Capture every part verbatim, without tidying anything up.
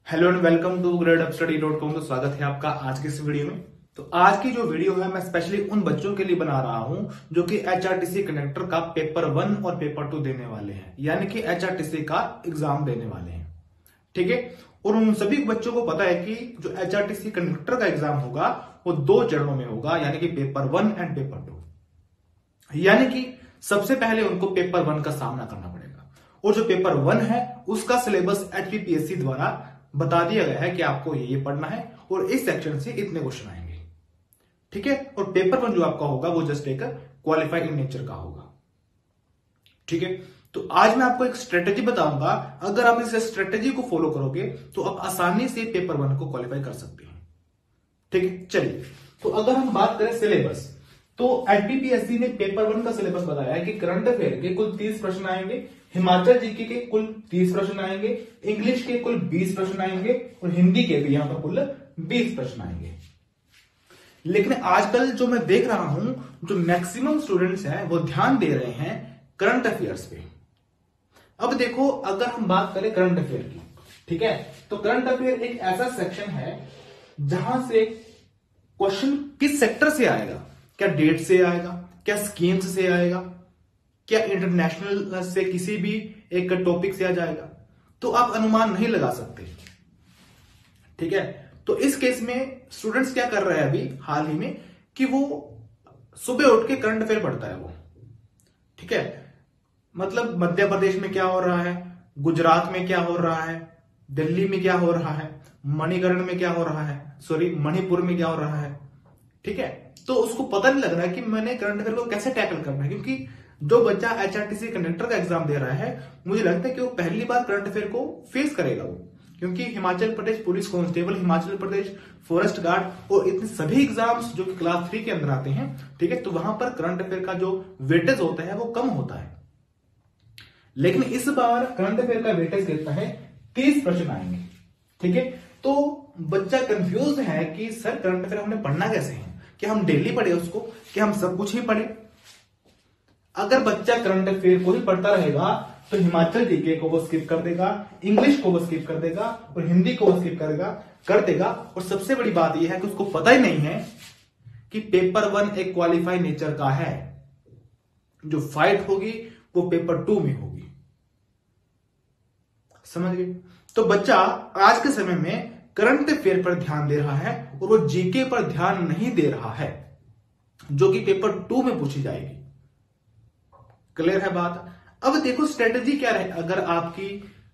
Hello and welcome to Grade Up Study dot com. तो स्वागत है आपका आज की इस वीडियो में। तो आज की जो वीडियो है मैं स्पेशली उन बच्चों के लिए बना रहा हूं जो कि एचआरटीसी कंडक्टर का पेपर वन और पेपर टू देने वाले हैं, यानी कि एचआरटीसी का एग्जाम देने वाले हैं। ठीक है, और उन सभी बच्चों को पता है कि जो एचआरटीसी कंडक्टर का एग्जाम होगा वो दो चरणों में होगा, यानी कि paper one and paper two. यानी कि सबसे पहले उनको पेपर वन का सामना करना पड़ेगा, और जो पेपर वन है उसका सिलेबस एचपीपीएससी द्वारा बता दिया गया है कि आपको ये ये पढ़ना है और इस सेक्शन से इतने क्वेश्चन आएंगे। ठीक है, और पेपर वन जो आपका होगा वो जस्ट एक क्वालिफाइड इन नेचर का होगा। ठीक है, तो आज मैं आपको एक स्ट्रेटेजी बताऊंगा। अगर आप इस स्ट्रेटेजी को फॉलो करोगे तो आप आसानी से पेपर वन को क्वालिफाई कर सकते हैं। ठीक है, चलिए तो अगर हम बात करें सिलेबस, तो एचपीपीएससी ने पेपर वन का सिलेबस बताया है कि करंट अफेयर के कुल तीस प्रश्न आएंगे, हिमाचल जीके के कुल तीस प्रश्न आएंगे, इंग्लिश के कुल बीस प्रश्न आएंगे और हिंदी के भी यहां पर कुल बीस प्रश्न आएंगे। लेकिन आजकल जो मैं देख रहा हूं, जो मैक्सिमम स्टूडेंट्स हैं वो ध्यान दे रहे हैं करंट अफेयर्स पे। अब देखो, अगर हम बात करें करंट अफेयर की, ठीक है, तो करंट अफेयर एक ऐसा सेक्शन है जहां से क्वेश्चन किस सेक्टर से आएगा, क्या डेट से आएगा, क्या स्कीम्स से आएगा, क्या इंटरनेशनल से किसी भी एक टॉपिक से आ जाएगा, तो आप अनुमान नहीं लगा सकते। ठीक है, तो इस केस में स्टूडेंट्स क्या कर रहे हैं अभी हाल ही में कि वो सुबह उठ के करंट अफेयर पढ़ता है वो। ठीक है, मतलब मध्य प्रदेश में क्या हो रहा है, गुजरात में क्या हो रहा है, दिल्ली में क्या हो रहा है, मणिकर्ण में क्या हो रहा है, सॉरी मणिपुर में क्या हो रहा है। ठीक है, तो उसको पता नहीं लग रहा है कि मैंने करंट अफेयर को कैसे टैकल करना है, क्योंकि जो बच्चा एचआरटीसी कंडक्टर का एग्जाम दे रहा है मुझे लगता है कि वो पहली बार करंट अफेयर को फेस करेगा वो, क्योंकि Himachal Pradesh police constable, Himachal Pradesh forest guard और इतने सभी एग्जाम्स जो कि क्लास थ्री के अंदर आते हैं, ठीक है, तो वहां पर करंट अफेयर का जो वेटेज होता है वो कम होता है। लेकिन इस बार करंट अफेयर का वेटेज कितना है, तीस प्रश्न आएंगे। ठीक है, तो बच्चा कंफ्यूज है कि सर करंट अफेयर हमने पढ़ना कैसे है, कि हम डेली पढ़े उसको, कि हम सब कुछ ही पढ़े। अगर बच्चा करंट अफेयर को ही पढ़ता रहेगा तो हिमाचल जीके को वो स्किप कर देगा, इंग्लिश को वो स्किप कर देगा और हिंदी को वो स्किप करेगा कर देगा। और सबसे बड़ी बात यह है कि उसको पता ही नहीं है कि पेपर वन एक क्वालिफाइड नेचर का है, जो फाइट होगी वो पेपर टू में होगी। समझ गए? तो बच्चा आज के समय में करंट अफेयर पर ध्यान दे रहा है और वो जीके पर ध्यान नहीं दे रहा है, जो कि पेपर टू में पूछी जाएगी। क्लियर है बात? अब देखो स्ट्रेटेजी क्या रहे, अगर आपकी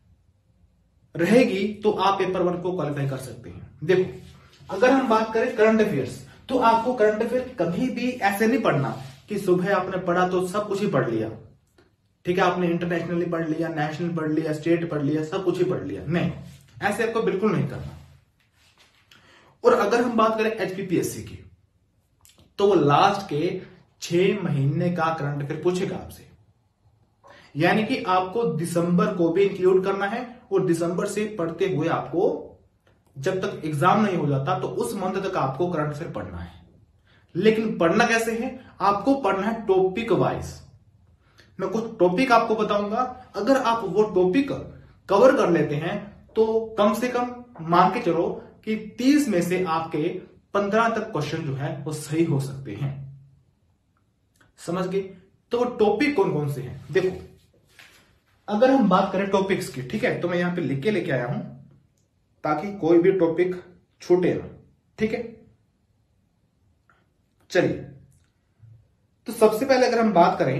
रहेगी तो आप पेपर वन को क्वालिफाई कर सकते हैं। देखो, अगर हम बात करें करंट अफेयर्स, तो आपको करंट अफेयर कभी भी ऐसे नहीं पढ़ना कि सुबह आपने पढ़ा तो सब कुछ ही पढ़ लिया। ठीक है, आपने इंटरनेशनली पढ़ लिया, नेशनल पढ़ लिया, स्टेट पढ़ लिया, सब कुछ ही पढ़ लिया। नहीं, ऐसे आपको बिल्कुल नहीं करना। और अगर हम बात करें एचपीपीएससी की, तो वो लास्ट के छह महीने का करंट अफेयर पूछेगा आपसे, यानी कि आपको दिसंबर को भी इंक्लूड करना है और दिसंबर से पढ़ते हुए आपको जब तक एग्जाम नहीं हो जाता तो उस मंथ तक आपको करंट अफेयर पढ़ना है। लेकिन पढ़ना कैसे है, आपको पढ़ना है टॉपिक वाइज। मैं कुछ टॉपिक आपको बताऊंगा, अगर आप वो टॉपिक कवर कर लेते हैं तो कम से कम मान के चलो कि तीस में से आपके पंद्रह तक क्वेश्चन जो है वो सही हो सकते हैं। समझ गए? तो वो टॉपिक कौन कौन से हैं देखो, अगर हम बात करें टॉपिक्स की, ठीक है, तो मैं यहां पे लिख के लेके आया हूं ताकि कोई भी टॉपिक छूटे ना। ठीक है, चलिए तो सबसे पहले अगर हम बात करें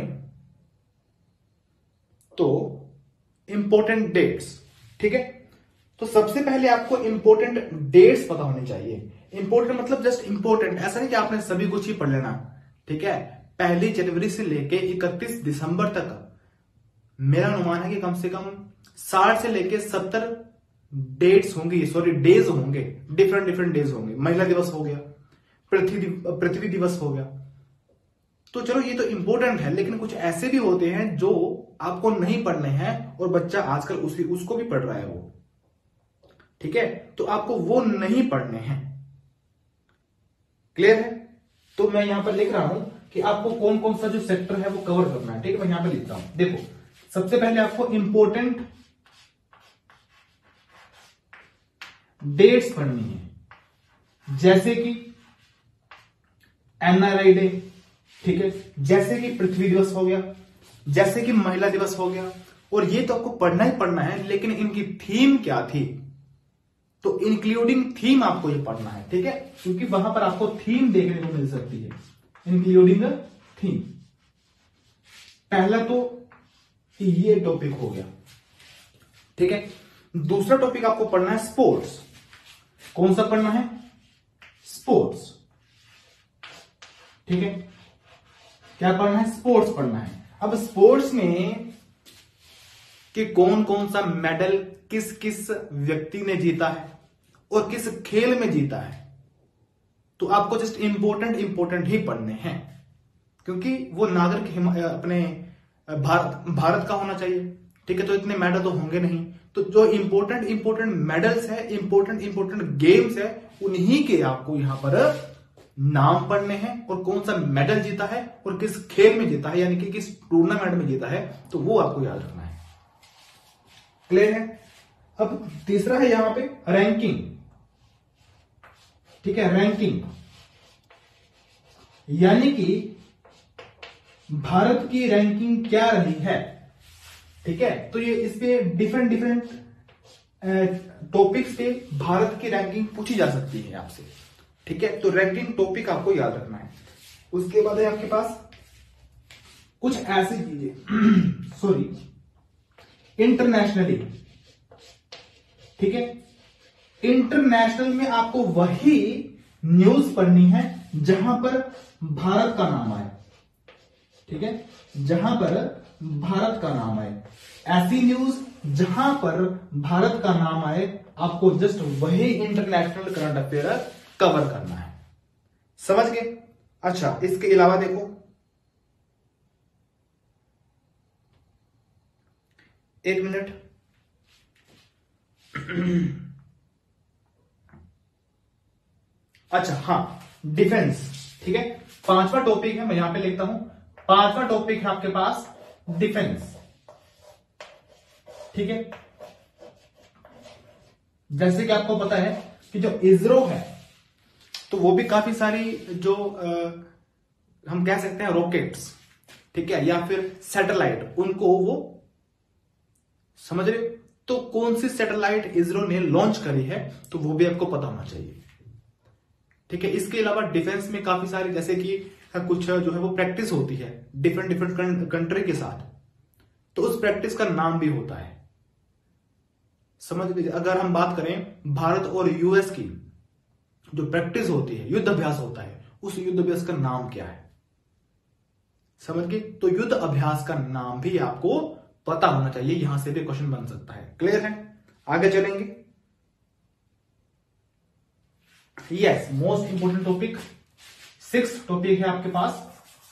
तो इंपॉर्टेंट डेट्स। ठीक है, तो सबसे पहले आपको इंपॉर्टेंट डेट्स पता होनी चाहिए। इंपॉर्टेंट मतलब जस्ट इंपॉर्टेंट, ऐसा नहीं कि आपने सभी कुछ ही पढ़ लेना। ठीक है, पहली जनवरी से लेके इकतीस दिसंबर तक मेरा अनुमान है कि कम से कम साठ से लेके सत्तर डेट्स होंगी, सॉरी डेज होंगे, डिफरेंट डिफरेंट डेज होंगे। महिला दिवस हो गया, पृथ्वी पृथ्वी दिवस हो गया, तो चलो ये तो इंपॉर्टेंट है। लेकिन कुछ ऐसे भी होते हैं जो आपको नहीं पढ़ने हैं और बच्चा आजकल उसी उसको भी पढ़ रहा है वो। ठीक है, तो आपको वो नहीं पढ़ने हैं। क्लियर है? तो मैं यहां पर लिख रहा हूं कि आपको कौन कौन सा जो सेक्टर है वो कवर करना है। ठीक है, मैं यहां पर लिखता हूं। देखो, सबसे पहले आपको इंपॉर्टेंट डेट्स पढ़नी है, जैसे कि एनआरआई डे, ठीक है, जैसे कि पृथ्वी दिवस हो गया, जैसे कि महिला दिवस हो गया। और ये तो आपको पढ़ना ही पढ़ना है, लेकिन इनकी थीम क्या थी, तो इंक्लूडिंग थीम आपको ये पढ़ना है, ठीक है, क्योंकि वहां पर आपको थीम देखने को मिल सकती है, इंक्लूडिंग थीम। पहला तो ये टॉपिक हो गया, ठीक है। दूसरा टॉपिक आपको पढ़ना है स्पोर्ट्स। कौन सा पढ़ना है? स्पोर्ट्स, ठीक है। क्या पढ़ना है? स्पोर्ट्स पढ़ना है। अब स्पोर्ट्स में कि कौन कौन सा मेडल किस किस व्यक्ति ने जीता है और किस खेल में जीता है, तो आपको जस्ट इंपोर्टेंट इंपोर्टेंट ही पढ़ने हैं, क्योंकि वो नागरिक अपने भारत भारत का होना चाहिए, ठीक है। तो इतने मेडल तो होंगे नहीं, तो जो इंपोर्टेंट इंपोर्टेंट मेडल्स है, इंपोर्टेंट इंपोर्टेंट गेम्स है, उन्हीं के आपको यहां पर नाम पढ़ने हैं, और कौन सा मेडल जीता है और किस खेल में जीता है, यानी कि किस टूर्नामेंट में जीता है, तो वो आपको याद रखना है। क्लियर है? अब तीसरा है यहां पे रैंकिंग, ठीक है, रैंकिंग यानी कि भारत की रैंकिंग क्या रही है, ठीक है। तो ये इस पे डिफरेंट डिफरेंट टॉपिक्स पे भारत की रैंकिंग पूछी जा सकती है आपसे, ठीक है। तो रैंकिंग टॉपिक आपको याद रखना है। उसके बाद है आपके पास कुछ ऐसी चीजें सॉरी इंटरनेशनली, ठीक है। इंटरनेशनल में आपको वही न्यूज पढ़नी है जहां पर भारत का नाम आए, ठीक है, जहां पर भारत का नाम आए। ऐसी न्यूज जहां पर भारत का नाम आए, आपको जस्ट वही इंटरनेशनल करंट अफेयर कवर करना है। समझ गए? अच्छा, इसके अलावा देखो, एक मिनट अच्छा, हाँ, डिफेंस, ठीक है। पांचवा टॉपिक है, मैं यहां पे लिखता हूं, पांचवा टॉपिक है आपके पास डिफेंस, ठीक है। जैसे कि आपको पता है कि जो इसरो है, तो वो भी काफी सारी जो आ, हम कह सकते हैं रॉकेट्स, ठीक है, या फिर सैटेलाइट, उनको वो समझ रहे। तो कौन सी सैटेलाइट इसरो ने लॉन्च करी है, तो वो भी आपको पता होना चाहिए, ठीक है। इसके अलावा डिफेंस में काफी सारी, जैसे कि कुछ जो है वो प्रैक्टिस होती है डिफरेंट डिफरेंट कंट्री के साथ, तो उस प्रैक्टिस का नाम भी होता है। समझ लीजिए, अगर हम बात करें भारत और यूएस की जो प्रैक्टिस होती है, युद्ध अभ्यास होता है, उस युद्ध अभ्यास का नाम क्या है? समझ गए? तो युद्ध अभ्यास का नाम भी आपको पता होना चाहिए, यहां से भी क्वेश्चन बन सकता है। क्लियर है? आगे चलेंगे। Yes, most important topic, six topic है आपके पास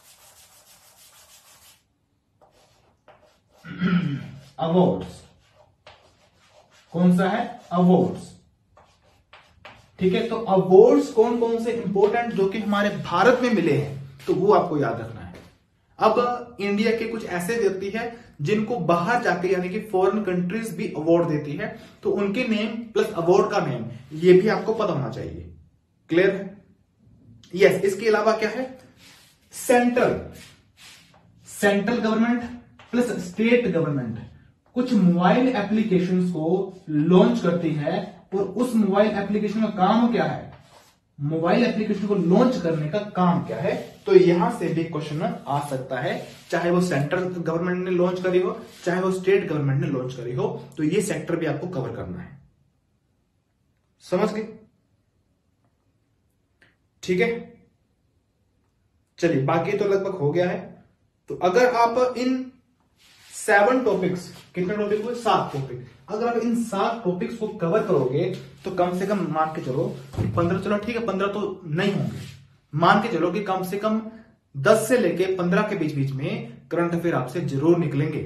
अवार्ड्स। कौन सा है? अवार्ड्स, ठीक है। तो अवार्ड्स कौन कौन से इंपोर्टेंट जो कि हमारे भारत में मिले हैं, तो वो आपको याद रखना है। अब इंडिया के कुछ ऐसे व्यक्ति हैं जिनको बाहर जाके, यानी कि फॉरेन कंट्रीज भी अवार्ड देती है, तो उनके नेम प्लस अवार्ड का नेम, ये भी आपको पता होना चाहिए। क्लियर है? यस। इसके अलावा क्या है? Central central government plus state government कुछ मोबाइल एप्लीकेशंस को लॉन्च करती है, और उस मोबाइल एप्लीकेशन का काम क्या है? मोबाइल एप्लीकेशन को लॉन्च करने का काम क्या है? तो यहां से भी क्वेश्चन आ सकता है, चाहे वो सेंट्रल गवर्नमेंट ने लॉन्च करी हो, चाहे वो स्टेट गवर्नमेंट ने लॉन्च करी हो, तो ये सेक्टर भी आपको कवर करना है। समझ गए? ठीक है, चलिए, बाकी तो लगभग हो गया है। तो अगर आप इन सेवन टॉपिक्स, कितने टॉपिक हुए? सात टॉपिक। अगर आप इन सात टॉपिक्स को कवर करोगे तो कम से कम मान के चलो पंद्रह, चलो ठीक है पंद्रह तो नहीं होंगे, मान के चलो कि कम से कम दस से लेके पंद्रह के बीच बीच में करंट अफेयर आपसे जरूर निकलेंगे।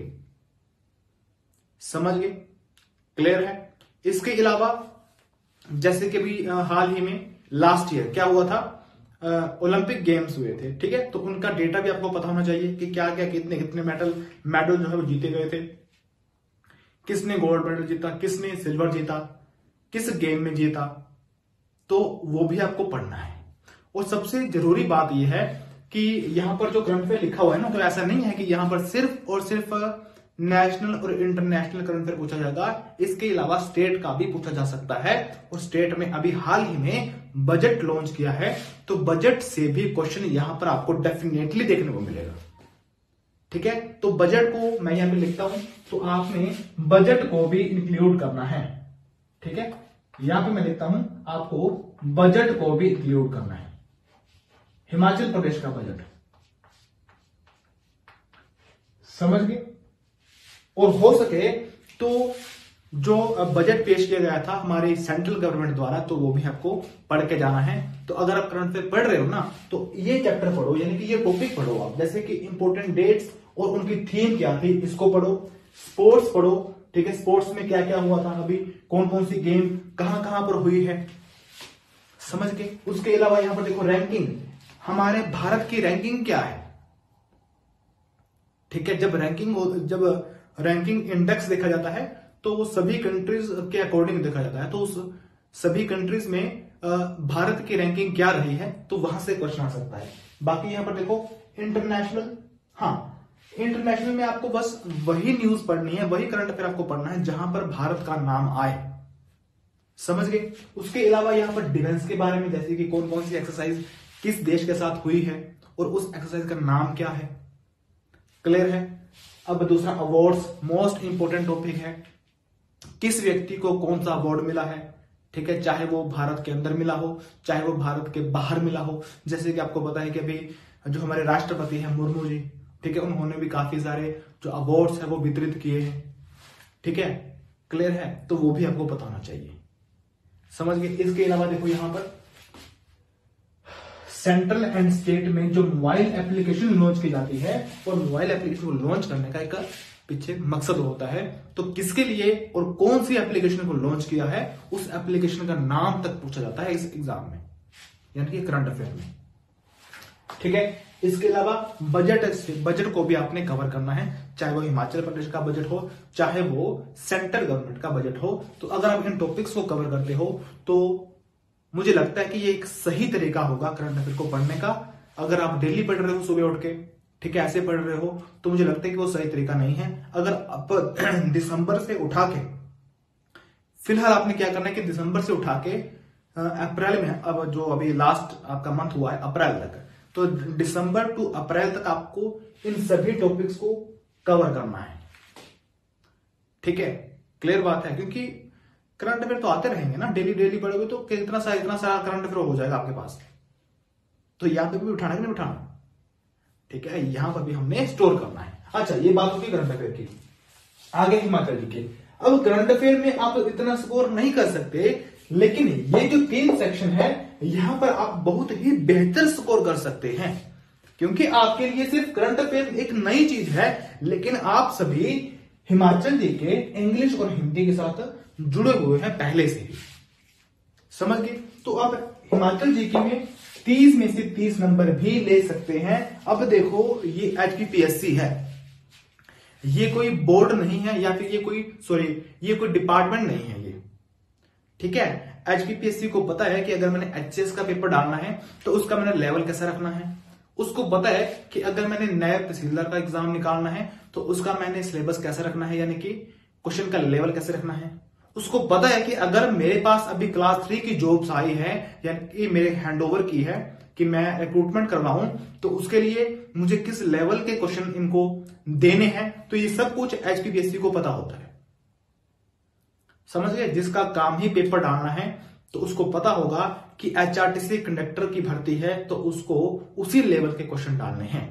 समझ गए? क्लियर है? इसके अलावा जैसे कि अभी हाल ही में लास्ट ईयर क्या हुआ था, ओलंपिक गेम्स हुए थे, ठीक है। तो उनका डेटा भी आपको पता होना चाहिए कि क्या क्या कितने कितने मेडल मेडल जो है वो जीते गए थे, किसने गोल्ड मेडल जीता, किसने सिल्वर जीता, किस गेम में जीता, तो वो भी आपको पढ़ना है। और सबसे जरूरी बात यह है कि यहां पर जो करंट अफेयर लिखा हुआ है ना, तो ऐसा नहीं है कि यहां पर सिर्फ और सिर्फ नेशनल और इंटरनेशनल करंट अफेयर पूछा जाएगा, इसके अलावा स्टेट का भी पूछा जा सकता है। और स्टेट में अभी हाल ही में बजट लॉन्च किया है, तो बजट से भी क्वेश्चन यहां पर आपको डेफिनेटली देखने को मिलेगा। ठीक है, तो बजट को मैं यहां पे लिखता हूं, तो आपने बजट को भी इंक्लूड करना है। ठीक है, यहां पे मैं लिखता हूं आपको बजट को भी इंक्लूड करना है। हिमाचल प्रदेश का बजट, समझ गए। और हो सके तो जो बजट पेश किया गया था हमारी सेंट्रल गवर्नमेंट द्वारा, तो वो भी आपको पढ़ के जाना है। तो अगर आप करंट अफेयर पढ़ रहे हो ना, तो ये चैप्टर पढ़ो, यानी कि ये टॉपिक पढ़ो आप, जैसे कि इंपॉर्टेंट डेट्स और उनकी थीम क्या थी, इसको पढ़ो। स्पोर्ट्स पढ़ो, ठीक है, स्पोर्ट्स में क्या क्या हुआ था, अभी कौन कौन सी गेम कहां कहां पर हुई है, समझ के। उसके अलावा यहां पर देखो रैंकिंग, हमारे भारत की रैंकिंग क्या है। ठीक है, जब रैंकिंग जब रैंकिंग इंडेक्स देखा जाता है, तो वो सभी कंट्रीज के अकॉर्डिंग देखा जाता है। तो उस सभी कंट्रीज में भारत की रैंकिंग क्या रही है, तो वहां से क्वेश्चन आ सकता है। बाकी यहां पर देखो इंटरनेशनल, हाँ इंटरनेशनल में आपको बस वही न्यूज पढ़नी है, वही करंट अफेयर आपको पढ़ना है जहां पर भारत का नाम आए, समझ गए। उसके अलावा यहां पर डिफेंस के बारे में, जैसे कि कौन कौन सी एक्सरसाइज किस देश के साथ हुई है और उस एक्सरसाइज का नाम क्या है, क्लियर है। अब दूसरा अवार्ड्स, मोस्ट इंपोर्टेंट टॉपिक है, किस व्यक्ति को कौन सा अवार्ड मिला है। ठीक है, चाहे वो भारत के अंदर मिला हो, चाहे वो भारत के बाहर मिला हो। जैसे कि आपको पता है कि अभी जो हमारे राष्ट्रपति हैं मुर्मू जी, ठीक है, उन्होंने भी काफी सारे जो अवार्ड्स है वो वितरित किए हैं। ठीक है, क्लियर है, तो वो भी आपको पता होना चाहिए, समझ गए। इसके अलावा देखो यहां पर सेंट्रल एंड स्टेट में जो मोबाइल एप्लीकेशन लॉन्च की जाती है, और मोबाइल एप्लीकेशन को लॉन्च करने का एक पीछे मकसद होता है, तो किसके लिए और कौन सी एप्लीकेशन को लॉन्च किया है, उस एप्लीकेशन का नाम तक पूछा जाता है इस एग्जाम में, यानी कि करंट अफेयर में। ठीक है, इसके अलावा बजट बजट को भी आपने कवर करना है, चाहे वो हिमाचल प्रदेश का बजट हो, चाहे वो सेंट्रल गवर्नमेंट का बजट हो। तो अगर आप इन टॉपिक्स को कवर करते हो, तो मुझे लगता है कि ये एक सही तरीका होगा करंट अफेयर को पढ़ने का। अगर आप डेली पढ़ रहे हो सुबह उठ के, ठीक है, ऐसे पढ़ रहे हो, तो मुझे लगता है कि वो सही तरीका नहीं है। अगर आप दिसंबर से उठा के, फिलहाल आपने क्या करना है कि दिसंबर से उठा के अप्रैल में, अब जो अभी लास्ट आपका मंथ हुआ है अप्रैल तक, तो दिसंबर टू अप्रैल तक आपको इन सभी टॉपिक्स को कवर करना है। ठीक है, क्लियर बात है, क्योंकि करंट अफेयर तो आते रहेंगे ना, डेली डेली पढ़ोगे तो कितना सा इतना सारा करंट अफेयर हो जाएगा आपके पास। तो यहां पे भी उठाना है कि नहीं उठाना, ठीक है, यहां पर भी हमने स्टोर करना है। अच्छा, ये बात होगी करंट अफेयर की। आगे हिमाचल जी के, अब करंट अफेयर में आप इतना स्कोर नहीं कर सकते, लेकिन ये जो तीन सेक्शन है यहां पर आप बहुत ही बेहतर स्कोर कर सकते हैं, क्योंकि आपके लिए सिर्फ करंट अफेयर एक नई चीज है, लेकिन आप सभी हिमाचल जी के इंग्लिश और हिंदी के साथ जुड़े हुए हैं पहले से ही, समझ गए। तो आप हिमाचल जीके में तीस में से तीस नंबर भी ले सकते हैं। अब देखो, ये एचपीपीएससी है, ये कोई बोर्ड नहीं है, या फिर ये कोई सॉरी ये कोई डिपार्टमेंट नहीं है ये, ठीक है। एचपीपीएससी को पता है कि अगर मैंने एचएस का पेपर डालना है तो उसका मैंने लेवल कैसे रखना है। उसको पता है कि अगर मैंने नायब तहसीलदार का एग्जाम निकालना है तो उसका मैंने सिलेबस कैसे रखना है, यानी कि क्वेश्चन का लेवल कैसे रखना है। उसको पता है कि अगर मेरे पास अभी क्लास थ्री की जॉब्स आई है, यानी कि मेरे हैंडओवर की है कि मैं रिक्रूटमेंट करवाऊं, तो उसके लिए मुझे किस लेवल के क्वेश्चन इनको देने हैं। तो ये सब कुछ एचपीपीएससी को पता होता है, समझ गए। जिसका काम ही पेपर डालना है तो उसको पता होगा कि एचआरटीसी कंडक्टर की भर्ती है तो उसको उसी लेवल के क्वेश्चन डालने हैं,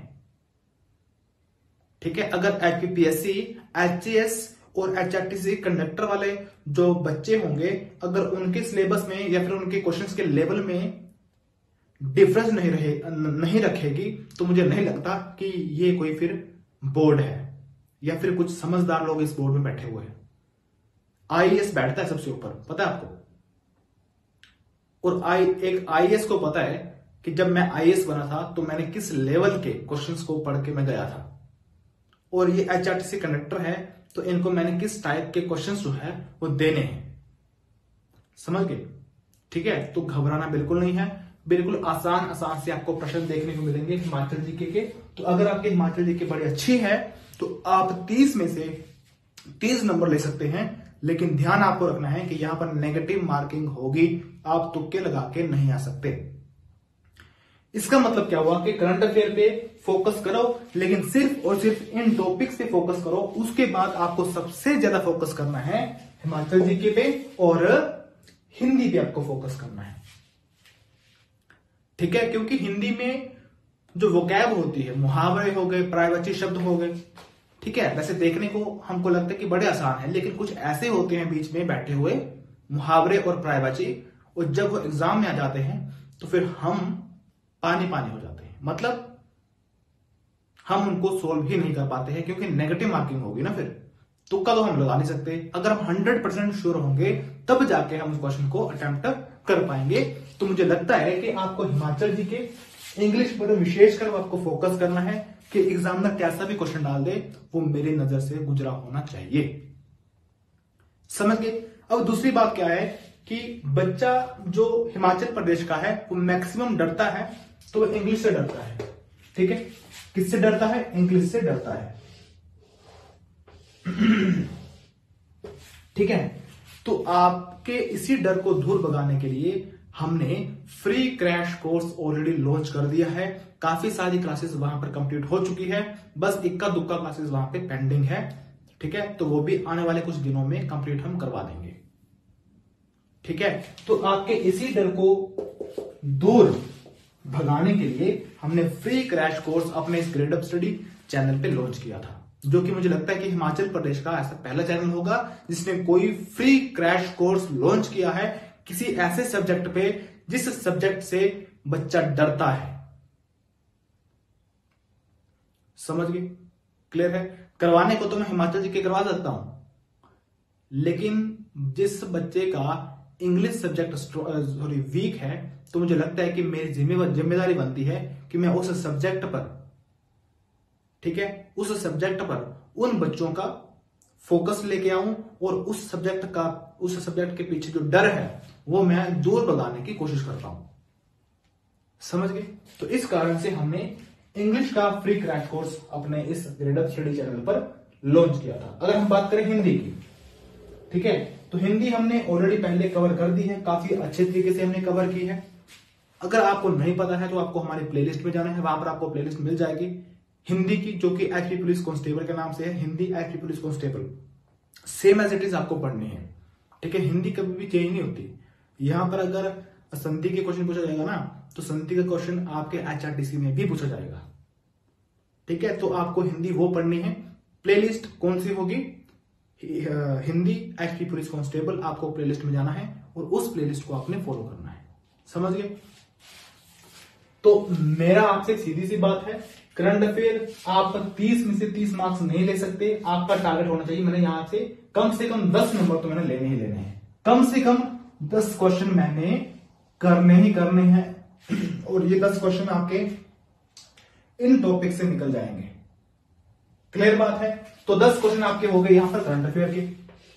ठीक है। अगर एचपीपीएससी, एचएएस और एचआरटीसी कंडक्टर वाले जो बच्चे होंगे, अगर उनके सिलेबस में या फिर उनके क्वेश्चंस के लेवल में डिफरेंस नहीं रहे नहीं रखेगी, तो मुझे नहीं लगता कि ये कोई फिर बोर्ड है या फिर कुछ समझदार लोग इस बोर्ड में बैठे हुए हैं। आईएएस बैठता है सबसे ऊपर, पता है आपको। और आई एक आईएएस को पता है कि जब मैं आईएएस बना था तो मैंने किस लेवल के क्वेश्चंस को पढ़ के मैं गया था, और ये एचआरटीसी कंडक्टर है तो इनको मैंने किस टाइप के क्वेश्चंस जो है वो देने हैं, समझ गए? ठीक है, तो घबराना बिल्कुल नहीं है, बिल्कुल आसान आसान से आपको प्रश्न देखने को मिलेंगे हिमाचल जीके के। तो अगर आपके हिमाचल जीके बड़ी अच्छी है तो आप तीस में से तीस नंबर ले सकते हैं, लेकिन ध्यान आपको रखना है कि यहां पर नेगेटिव मार्किंग होगी, आप तुक्के लगा के नहीं आ सकते। इसका मतलब क्या हुआ कि करंट अफेयर पे फोकस करो, लेकिन सिर्फ और सिर्फ इन टॉपिक्स पे फोकस करो। उसके बाद आपको सबसे ज्यादा फोकस करना है हिमाचल जीके पे और हिंदी पे आपको फोकस करना है। ठीक है, क्योंकि हिंदी में जो वोकैब होती है, मुहावरे हो गए, पर्यायवाची शब्द हो गए, ठीक है, वैसे देखने को हमको लगता है कि बड़े आसान है, लेकिन कुछ ऐसे होते हैं बीच में बैठे हुए मुहावरे और पर्यायवाची, और जब वो एग्जाम में आ जाते हैं तो फिर हम पानी पानी हो जाते हैं। मतलब हम उनको सोल्व ही नहीं कर पाते हैं, क्योंकि नेगेटिव मार्किंग होगी ना, फिर तुक्का तो हम लगा नहीं सकते। अगर हम हंड्रेड परसेंट श्योर होंगे तब जाके हम उस क्वेश्चन को अटेम्प्ट कर पाएंगे। तो मुझे लगता है कि आपको हिमाचल जी के इंग्लिश पर विशेषकर आपको फोकस करना है कि एग्जामिनर कैसा भी क्वेश्चन डाल दे वो मेरी नजर से गुजरा होना चाहिए। समझ गए? अब दूसरी बात क्या है कि बच्चा जो हिमाचल प्रदेश का है वो मैक्सिमम डरता है तो वो इंग्लिश से डरता है। ठीक है, किससे डरता है? इंग्लिश से डरता है। ठीक है, तो आपके इसी डर को दूर भगाने के लिए हमने free crash course already launch कर दिया है। काफी सारी क्लासेस वहां पर कंप्लीट हो चुकी है, बस इक्का दुक्का क्लासेस वहां पे पेंडिंग है। ठीक है, तो वो भी आने वाले कुछ दिनों में कंप्लीट हम करवा देंगे। ठीक है, तो आपके इसी डर को दूर भगाने के लिए हमने फ्री क्रैश कोर्स अपने इस ग्रेड अप स्टडी चैनल पे लॉन्च किया था, जो कि मुझे लगता है कि हिमाचल प्रदेश का ऐसा पहला चैनल होगा जिसने कोई फ्री क्रैश कोर्स लॉन्च किया है किसी ऐसे सब्जेक्ट पे जिस सब्जेक्ट से बच्चा डरता है। समझ गए? क्लियर है? करवाने को तो मैं हिमाचल जी के करवा सकता हूं, लेकिन जिस बच्चे का इंग्लिश सब्जेक्ट सॉरी वीक है, तो मुझे लगता है कि मेरी जिम्मेदारी बनती है कि मैं उस सब्जेक्ट पर, ठीक है, उस सब्जेक्ट पर उन बच्चों का फोकस लेके आऊं और उस सब्जेक्ट का उस सब्जेक्ट के पीछे जो डर है वो मैं दूर भगाने की कोशिश करता हूं। समझ गए? तो इस कारण से हमने इंग्लिश का फ्री क्रैश कोर्स अपने इस ग्रेड अप स्टडी चैनल पर लॉन्च किया था। अगर हम बात करें हिंदी की, ठीक है, तो हिंदी हमने ऑलरेडी पहले कवर कर दी है, काफी अच्छे तरीके से हमने कवर की है। अगर आपको नहीं पता है तो आपको हमारी प्लेलिस्ट में जाना है, वहां पर आपको प्लेलिस्ट मिल जाएगी हिंदी की, जो कि एचपी पुलिस कांस्टेबल के नाम से है, Hindi HP police constable, same as it is आपको पढ़नी है। ठीक है, हिंदी कभी भी चेंज नहीं होती। यहां पर अगर संधि के क्वेश्चन पूछा जाएगा ना, तो संधि का क्वेश्चन आपके एचआरटीसी में भी पूछा जाएगा। ठीक है, तो आपको हिंदी वो पढ़नी है। प्लेलिस्ट कौन सी होगी? हिंदी एचपी पुलिस कांस्टेबल, आपको प्लेलिस्ट में जाना है और उस प्लेलिस्ट को आपने फॉलो करना है। समझ गए? तो मेरा आपसे सीधी सी बात है, करंट अफेयर आप तीस में से तीस मार्क्स नहीं ले सकते, आपका टारगेट होना चाहिए, मैंने यहां से कम से कम दस नंबर तो मैंने लेने ही लेने हैं, कम से कम दस क्वेश्चन मैंने करने ही करने हैं, और ये दस क्वेश्चन आपके इन टॉपिक से निकल जाएंगे। क्लियर बात है? तो दस क्वेश्चन आपके हो गए यहां पर करंट अफेयर के।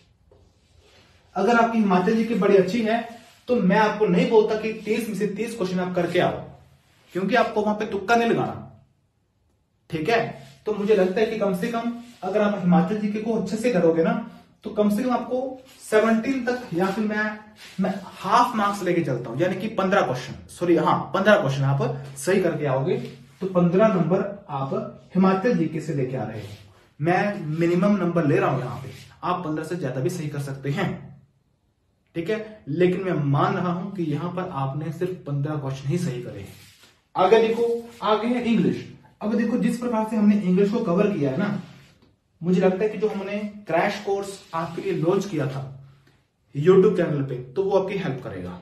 अगर आपकी हिमाचल जी की बड़ी अच्छी है तो मैं आपको नहीं बोलता कि तीस में से तीस क्वेश्चन आप करके आओ, क्योंकि आपको वहां पे तुक्का नहीं लगाना। ठीक है, तो मुझे लगता है कि कम से कम अगर आप हिमाचल जी के को अच्छे से करोगे ना, तो कम से कम आपको सत्रह तक, या फिर मैं मैं हाफ मार्क्स लेके चलता हूं, यानी कि पंद्रह क्वेश्चन, सॉरी हाँ पंद्रह क्वेश्चन आप सही करके आओगे तो पंद्रह नंबर आप हिमाचल जीके से लेके आ रहे हैं। मैं मिनिमम नंबर ले रहा हूं यहां पे, आप पंद्रह से ज्यादा भी सही कर सकते हैं। ठीक है, लेकिन मैं मान रहा हूं कि यहां पर आपने सिर्फ पंद्रह क्वेश्चन ही सही करे हैं। आगे देखो, आगे है इंग्लिश। अब देखो, जिस प्रकार से हमने इंग्लिश को कवर किया है ना, मुझे लगता है कि जो हमने क्रैश कोर्स आपके लिए लॉन्च किया था यूट्यूब चैनल पे, तो वो आपकी हेल्प करेगा।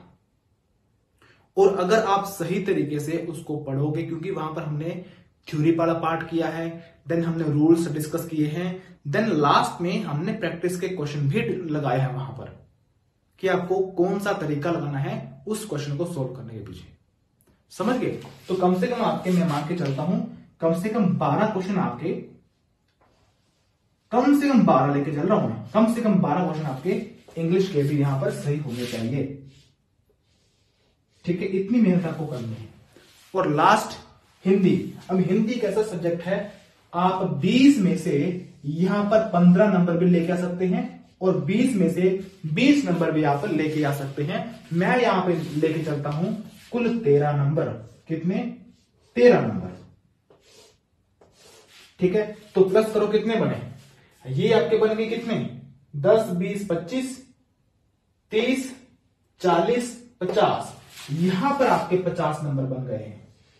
और अगर आप सही तरीके से उसको पढ़ोगे, क्योंकि वहां पर हमने थ्योरी वाला पार्ट किया है, देन हमने रूल्स डिस्कस किए हैं, देन लास्ट में हमने प्रैक्टिस के क्वेश्चन भी लगाए हैं वहां पर, कि आपको कौन सा तरीका लगाना है उस क्वेश्चन को सोल्व करने के पीछे। समझ गए? तो कम से कम आपके, मैं मान के चलता हूं, कम से कम बारह क्वेश्चन आपके, कम से कम बारह लेके चल रहा हूं मैं, कम से कम बारह क्वेश्चन आपके इंग्लिश के भी यहां पर सही होने चाहिए। ठीक है, इतनी मेहनत आपको करनी है। और लास्ट हिंदी। अब हिंदी कैसा सब्जेक्ट है, आप बीस में से यहां पर पंद्रह नंबर भी लेके आ सकते हैं और बीस में से बीस नंबर भी यहां पर लेके आ सकते हैं। मैं यहां पे लेके चलता हूं कुल तेरह नंबर। कितने? तेरह नंबर। ठीक है, तो प्लस करो कितने बने, ये आपके बन गए कितने, दस, बीस, पच्चीस, तीस, चालीस, पचास। यहां पर आपके पचास नंबर बन गए हैं।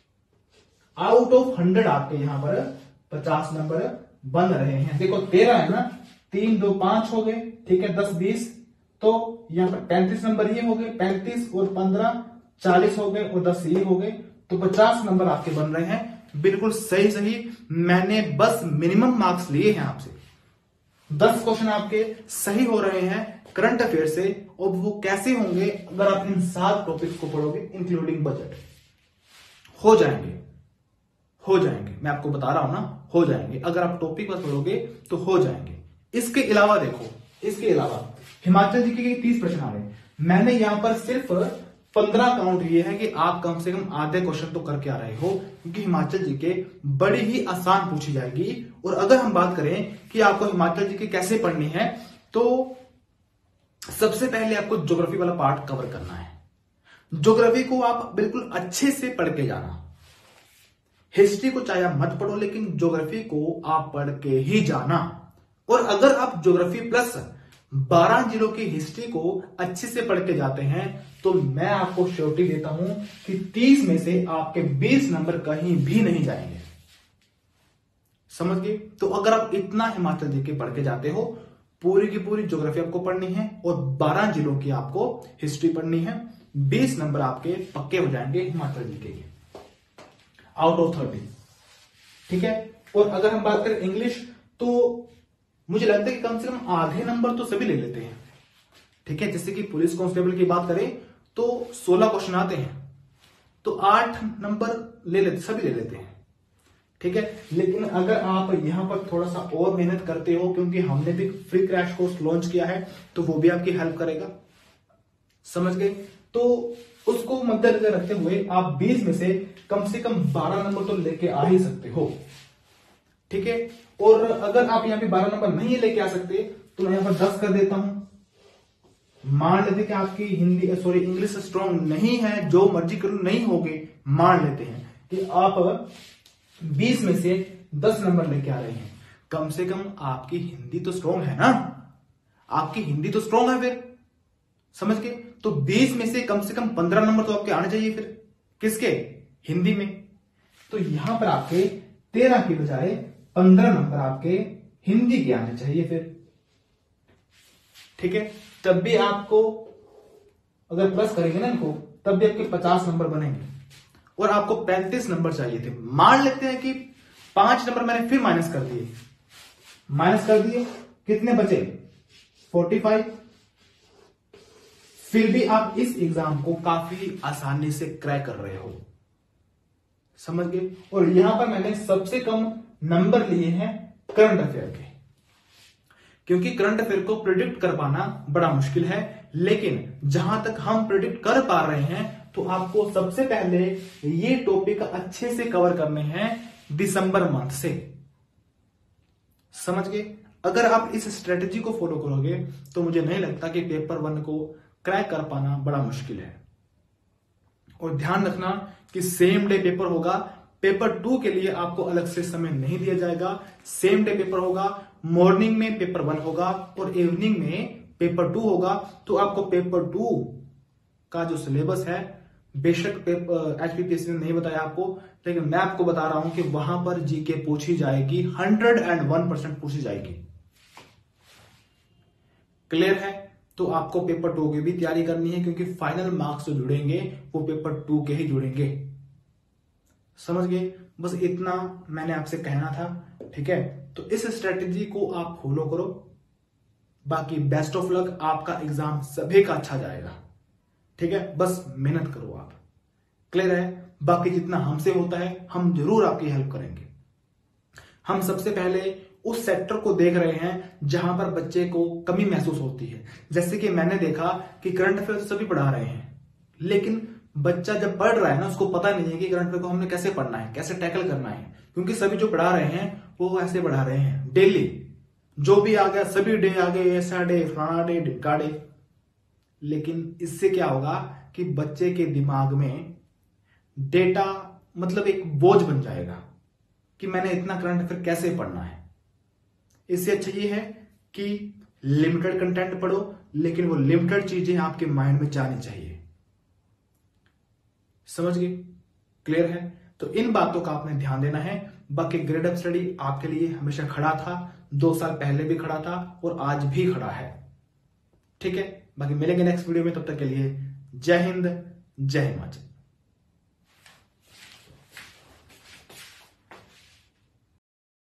आउट ऑफ हंड्रेड आपके यहां पर पचास नंबर बन रहे हैं। देखो तेरह है ना, तीन दो पांच हो गए। ठीक है, दस बीस, तो यहां पर पैंतीस नंबर ये हो गए, पैंतीस और पंद्रह चालीस हो गए और दस ये हो गए, तो पचास नंबर आपके बन रहे हैं। बिल्कुल सही सही। मैंने बस मिनिमम मार्क्स लिए हैं आपसे। दस क्वेश्चन आपके सही हो रहे हैं करंट अफेयर से, और वो कैसे होंगे अगर आप इन सात टॉपिक्स को पढ़ोगे इंक्लूडिंग बजट। हो जाएंगे, हो जाएंगे, मैं आपको बता रहा हूं ना, हो जाएंगे। अगर आप टॉपिक बस पढ़ोगे तो हो जाएंगे। इसके अलावा देखो, इसके अलावा हिमाचल जीके के तीस प्रश्न आ रहे। मैंने यहां पर सिर्फ पंद्रह काउंट ये है कि आप कम से कम आधे क्वेश्चन तो करके आ रहे हो, क्योंकि हिमाचल जीके बड़ी ही आसान पूछी जाएगी। और अगर हम बात करें कि आपको हिमाचल जीके कैसे पढ़नी है, तो सबसे पहले आपको ज्योग्राफी वाला पार्ट कवर करना है। ज्योग्राफी को आप बिल्कुल अच्छे से पढ़ के जाना। हिस्ट्री को चाहे आप मत पढ़ो, लेकिन ज्योग्राफी को आप पढ़ के ही जाना। और अगर आप ज्योग्राफी प्लस बारह जिलों की हिस्ट्री को अच्छे से पढ़ के जाते हैं, तो मैं आपको श्योरिटी देता हूं कि तीस में से आपके बीस नंबर कहीं भी नहीं जाएंगे। समझ गए? तो अगर आप इतना हिमाचल जीके पढ़ के जाते हो, पूरी की पूरी ज्योग्राफी आपको पढ़नी है और बारह जिलों की आपको हिस्ट्री पढ़नी है, बीस नंबर आपके पक्के हो जाएंगे हिमाचल जीके के आउट ऑफ थर्टी। ठीक है, और अगर हम बात करें इंग्लिश, तो मुझे लगता है कि कम से कम आधे नंबर तो सभी ले लेते हैं। ठीक है, जैसे कि पुलिस कांस्टेबल की बात करें तो सोलह क्वेश्चन आते हैं, तो आठ नंबर ले लेते, सभी ले लेते हैं। ठीक है, लेकिन अगर आप यहां पर थोड़ा सा और मेहनत करते हो, क्योंकि हमने भी फ्री क्रैश कोर्स लॉन्च किया है, तो वो भी आपकी हेल्प करेगा। समझ गए? तो उसको मद्देनजर रखते हुए आप बीस में से कम से कम बारह नंबर तो लेके आ ही सकते हो। ठीक है, और अगर आप यहां पे बारह नंबर नहीं लेके आ सकते, तो मैं यहां पर दस कर देता हूं। मान लेते कि आपकी हिंदी सॉरी इंग्लिश स्ट्रांग नहीं है, जो मर्जी करो नहीं होगे, मान लेते हैं कि आप बीस में से दस नंबर लेके आ रहे हैं, कम से कम आपकी हिंदी तो स्ट्रांग है ना, आपकी हिंदी तो स्ट्रांग है। फिर समझ गए? तो बीस में से कम से कम पंद्रह नंबर तो आपके आने चाहिए। फिर किसके? हिंदी में। तो यहां पर आपके तेरह की बजाय पंद्रह नंबर आपके हिंदी के आने चाहिए फिर। ठीक है, तब भी आपको अगर प्लस करेंगे ना इनको, तब भी आपके पचास नंबर बनेंगे और आपको पैंतीस नंबर चाहिए थे। मान लेते हैं कि पांच नंबर मैंने फिर माइनस कर दिए, माइनस कर दिए, कितने बचे? पैंतालीस। फिर भी आप इस एग्जाम को काफी आसानी से क्रैक कर रहे हो। समझ गए? और यहां पर मैंने सबसे कम नंबर लिए हैं करंट अफेयर के, क्योंकि करंट अफेयर को प्रिडिक्ट कर पाना बड़ा मुश्किल है। लेकिन जहां तक हम प्रिडिक्ट कर पा रहे हैं, तो आपको सबसे पहले ये टॉपिक अच्छे से कवर करने हैं दिसंबर मंथ से। समझ गए? अगर आप इस स्ट्रेटेजी को फॉलो करोगे, तो मुझे नहीं लगता कि पेपर वन को क्रैक कर पाना बड़ा मुश्किल है। और ध्यान रखना कि सेम डे पेपर होगा। पेपर टू के लिए आपको अलग से समय नहीं दिया जाएगा। सेम डे पेपर होगा। मॉर्निंग में पेपर वन होगा और इवनिंग में पेपर टू होगा। तो आपको पेपर टू का जो सिलेबस है, बेशक पेपर एचपीपीएससी ने नहीं बताया आपको, लेकिन मैं आपको बता रहा हूं कि वहां पर जीके पूछी जाएगी, हंड्रेड एंड वन परसेंट पूछी जाएगी। क्लियर है? तो आपको पेपर टू की भी तैयारी करनी है, क्योंकि फाइनल मार्क्स जो जुड़ेंगे वो पेपर टू के ही जुड़ेंगे। समझ गए? बस इतना मैंने आपसे कहना था। ठीक है, तो इस स्ट्रेटेजी को आप फॉलो करो। बाकी बेस्ट ऑफ लक, आपका एग्जाम सभी का अच्छा जाएगा। ठीक है, बस मेहनत करो आप। क्लियर है? बाकी जितना हमसे होता है, हम जरूर आपकी हेल्प करेंगे। हम सबसे पहले उस सेक्टर को देख रहे हैं जहां पर बच्चे को कमी महसूस होती है। जैसे कि मैंने देखा कि करंट अफेयर तो सभी पढ़ा रहे हैं, लेकिन बच्चा जब पढ़ रहा है ना, उसको पता नहीं है कि करंट अफेयर को हमने कैसे पढ़ना है, कैसे टैकल करना है, क्योंकि सभी जो पढ़ा रहे हैं वो ऐसे पढ़ा रहे हैं डेली, जो भी आ गया सभी डे आ गए, ऐसा डे, फलाना डे, ढिमका डे। लेकिन इससे क्या होगा कि बच्चे के दिमाग में डेटा मतलब एक बोझ बन जाएगा कि मैंने इतना करंट अफेयर कैसे पढ़ना है। इससे अच्छा ये है कि लिमिटेड कंटेंट पढ़ो, लेकिन वो लिमिटेड चीजें आपके माइंड में जानी चाहिए। समझ गए? क्लियर है? तो इन बातों का आपने ध्यान देना है। बाकी ग्रेड अप स्टडी आपके लिए हमेशा खड़ा था, दो साल पहले भी खड़ा था और आज भी खड़ा है। ठीक है, बाकी मिलेंगे नेक्स्ट वीडियो में, तब तक के लिए जय हिंद, जय हिमाचल।